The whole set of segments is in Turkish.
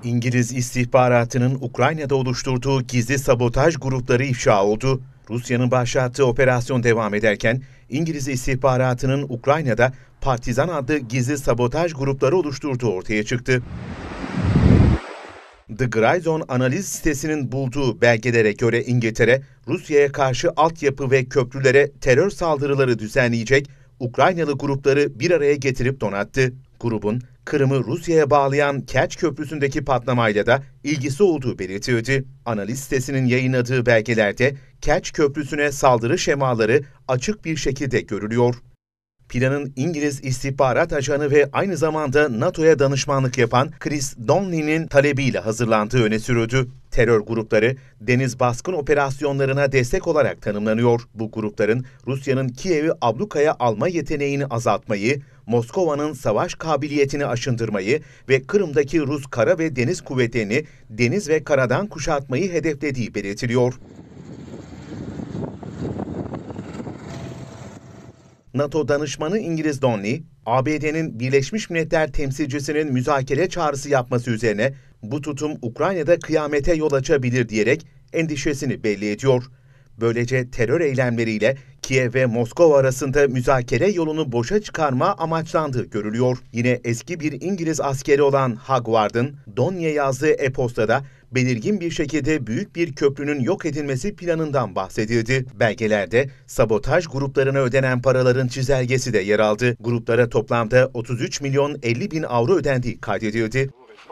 İngiliz istihbaratının Ukrayna'da oluşturduğu gizli sabotaj grupları ifşa oldu. Rusya'nın başlattığı operasyon devam ederken İngiliz istihbaratının Ukrayna'da Partizan adlı gizli sabotaj grupları oluşturduğu ortaya çıktı. The Grayzone analiz sitesinin bulduğu belgelere göre İngiltere, Rusya'ya karşı altyapı ve köprülere terör saldırıları düzenleyecek Ukraynalı grupları bir araya getirip donattı. Grubun Kırım'ı Rusya'ya bağlayan Kerç Köprüsü'ndeki patlamayla da ilgisi olduğu belirtildi. Analiz sitesinin yayınladığı belgelerde Kerç Köprüsü'ne saldırı şemaları açık bir şekilde görülüyor. Planın İngiliz istihbarat ajanı ve aynı zamanda NATO'ya danışmanlık yapan Chris Donnelly'nin talebiyle hazırlandığı öne sürüldü. Terör grupları deniz baskın operasyonlarına destek olarak tanımlanıyor. Bu grupların Rusya'nın Kiev'i ablukaya alma yeteneğini azaltmayı, Moskova'nın savaş kabiliyetini aşındırmayı ve Kırım'daki Rus kara ve deniz kuvvetlerini deniz ve karadan kuşatmayı hedeflediği belirtiliyor. NATO danışmanı İngiliz Donnelly, ABD'nin Birleşmiş Milletler temsilcisinin müzakere çağrısı yapması üzerine bu tutum Ukrayna'da kıyamete yol açabilir diyerek endişesini belli ediyor. Böylece terör eylemleriyle Kiev ve Moskova arasında müzakere yolunu boşa çıkarma amaçlandığı görülüyor. Yine eski bir İngiliz askeri olan Hagward'ın Donnelly'e yazdığı e-postada belirgin bir şekilde büyük bir köprünün yok edilmesi planından bahsedildi. Belgelerde sabotaj gruplarına ödenen paraların çizelgesi de yer aldı. Gruplara toplamda 33 milyon 50 bin avro ödendiği kaydedildi.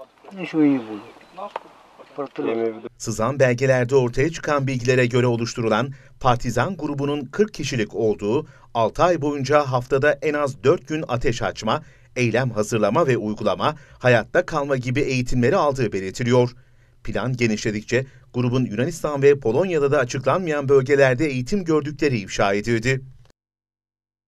Sızan belgelerde ortaya çıkan bilgilere göre oluşturulan Partizan grubunun 40 kişilik olduğu, 6 ay boyunca haftada en az 4 gün ateş açma, eylem hazırlama ve uygulama, hayatta kalma gibi eğitimleri aldığı belirtiliyor. Plan genişledikçe grubun Yunanistan ve Polonya'da da açıklanmayan bölgelerde eğitim gördükleri ifşa edildi.